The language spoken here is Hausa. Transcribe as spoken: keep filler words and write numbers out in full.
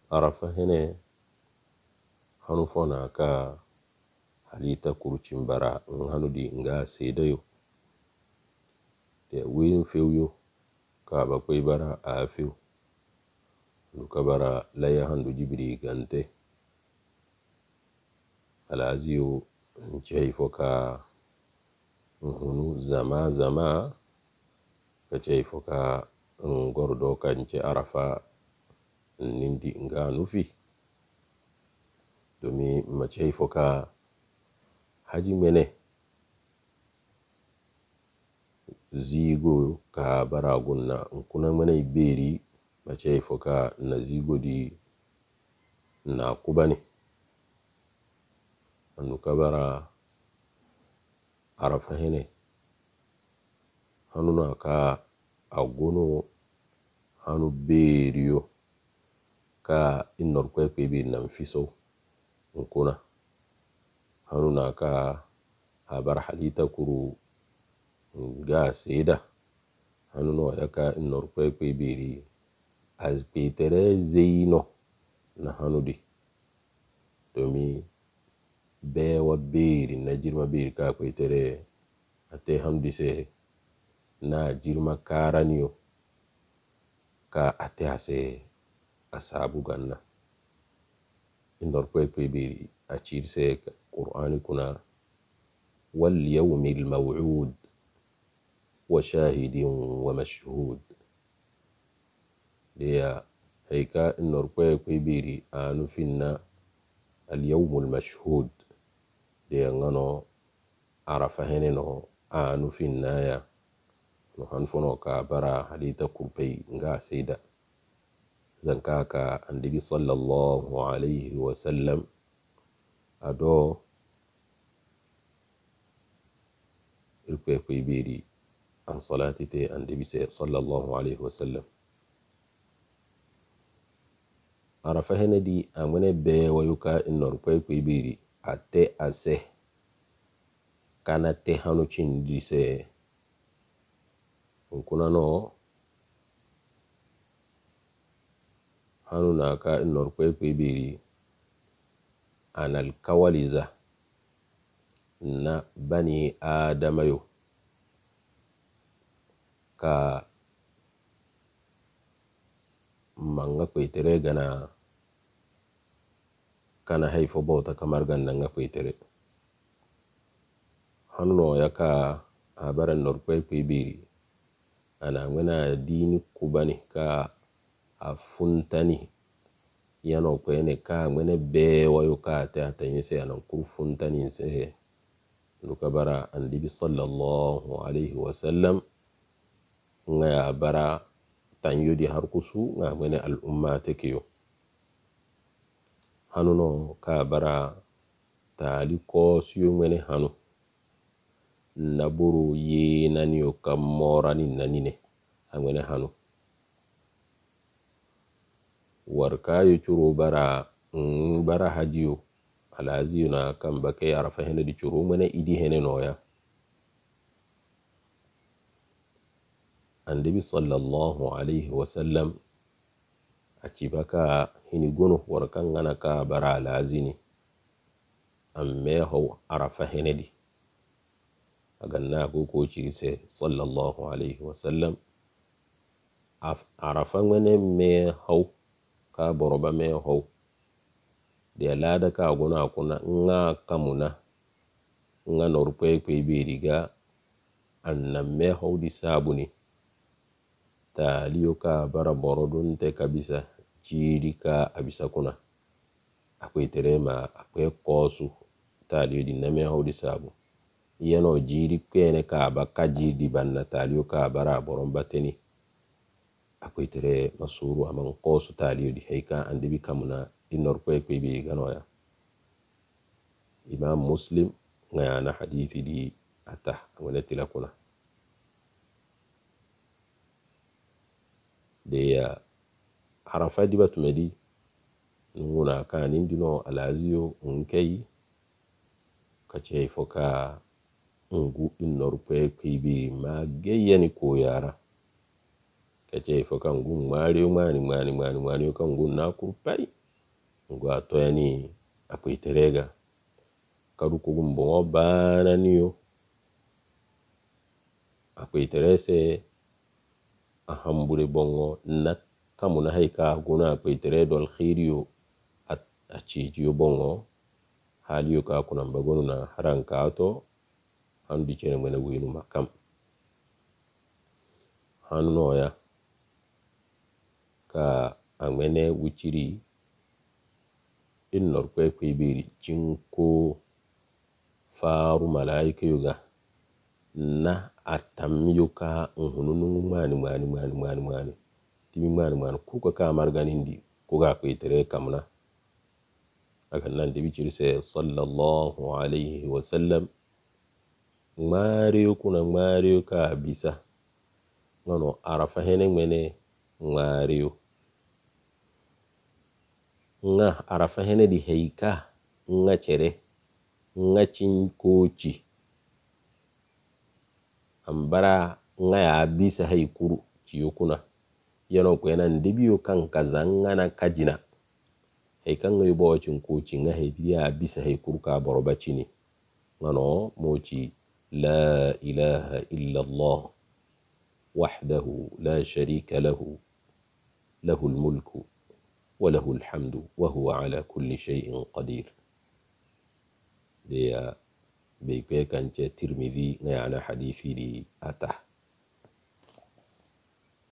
arafa hene hanu fona ka halita kurucin bara hanu di nga sedayo de win fewyo ka bakwai bara a few duka bara laya handu jibiri gante alaziyo nce foka hunu zama zama ka ce foka ngordo ka nce arafa nindi nga nufi domin mace foka haji mene zigo ka bara gunna kuna mene beri mace foka na zigo di na kubani anu kabara arafa hene hanu na ka agono hanu beriyo ka inor kwe kwe bi na mfiso nkuna hanu na ka habar halita kuru ga seda hanu no ya ka inor kwe kwe biri az petere zeino na hanu di domi bewa biri na jirma biri ka kwe tere ate hanu di se na jirma karaniyo ka ate hase asabu ganna indor kwe kwe biri achir se qur'ani kuna wal yawmil maw'ud wa shahidin wa mashhud dia heika indor kwe kwe biri anu finna al yawmul mashhud dia ngano arafa hene no anu finna ya no hanfono ka bara hadita kurpei nga seida zankaka annabi sallallahu alaihi wasallam ado ilkwe kwe biri an salati te annabi sallallahu alaihi wasallam arafa hene di amene be wayuka inor kwe kwe biri ate ase kana te hanu chindi se kuna no hanu na ka inor kwe kwe biri anal kawaliza na bani adamayo ka manga kwe tere gana kana haifo bauta kamar ganda nga kwe tere hanu no ya ka habaran nor kwe kwe biri ana ngana dini kubani ka afuntani yano kwene ka ngene be wayo ka ta tanyi se anan ku funtani se luka bara annabi sallallahu alaihi wasallam nga bara tanyudi har kusu nga ngene al umma tekiyo hanu no ka bara tali ko siyo ngene hanu naburu ye nani yo kamorani nanine ngene hanu warkayo churu bara mm, bara hadiyo alaziyo na kamba ke arafa hene di churu mene idi hene noya annabi sallallahu alaihi wasallam achibaka hini gono warkan ngana ka bara alazini amme ho arafa hene di aganna ko ko ci se sallallahu alaihi wasallam arafa ngene me ho ka boroba me ho de lada ka gona kuna nga kamuna nga norpe kwe biriga anna me ho di sabuni ta liyo ka bara borodun te kabisa jiri ka abisa kuna akwai terema akwai kosu ta liyo di na me ho di sabu yano jiri kwene ka ba kaji di banna ta liyo ka bara boron bateni akwai tere masuru aman kosu taliyo di heika andibi kamuna inor kwe kwe bi ganoya imam muslim ngayana hadithi di atah wala tilakuna de ya arafa di batumedi nguna kan indino alaziyo unkei kace foka ngu inor kwe kwe bi ma geyani ko yara kace fo kan gun mario mani mani mani mani kan gun na kurpai ngo atoyani akwai terega kadu ko gun bon bana niyo akwai terese ahambure bongo na kamuna haika guna akwai tere dol khiriyo at achijiyo bongo haliyo ka kuna mbagonu na haranka ato handu chene mwene winu makam hanu noya ka amene wuchiri innor kwe kwe biri jinko faru malaika yuga na atamiyo ka nhununu mani mani mani mani mani timi mani mani kuka ka marganindi kuka kwe tere kamna akan nan de bichiri se sallallahu alayhi wa sallam ngariyo kuna ngariyo ka bisa ngono arafa hene mene ngariyo nga arafa hene di heika nga chere nga chinkochi ambara nga ya bisa heikuru chiyo kuna yano kwena ndibiyo kan kazanga na kajina heikan nga yubo chinkochi nga heibiya bisa heikuru ka boroba chini ngano mochi la ilaha illa Allah wahdahu la sharika lahu lahu almulku وله الحمد وهو على كل شيء قدير دي بيكوي كانت ترمذي يعني حديثي دي أته